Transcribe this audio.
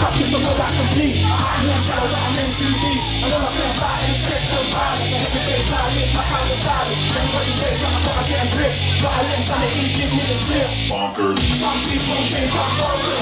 up just to go back to sleep. I know shallow, but I'm in too deep. And all I care about is sex and violence. And every day's line is my kind of silence. Everybody says that I've got to get a grip, but I let sanity give me the slip. Bonkers. Some people think I'm bonkers.